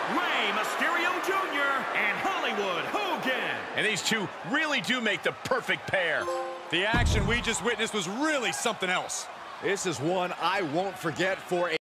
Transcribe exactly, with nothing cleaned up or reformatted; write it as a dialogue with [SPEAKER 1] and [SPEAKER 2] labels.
[SPEAKER 1] Rey Mysterio Junior and Hollywood Hogan.
[SPEAKER 2] And these two really do make the perfect pair.
[SPEAKER 3] The action we just witnessed was really something else.
[SPEAKER 4] This is one I won't forget for a